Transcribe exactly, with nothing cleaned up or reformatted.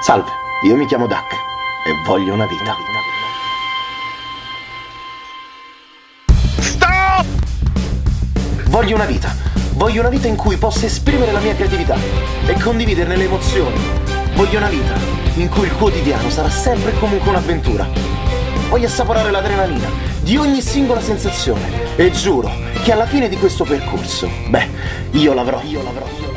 Salve, io mi chiamo Duck e voglio una vita. Stop! Voglio una vita. Voglio una vita in cui possa esprimere la mia creatività e condividerne le emozioni. Voglio una vita in cui il quotidiano sarà sempre e comunque un'avventura. Voglio assaporare l'adrenalina di ogni singola sensazione e giuro che alla fine di questo percorso, beh, io l'avrò, io l'avrò, io l'avrò.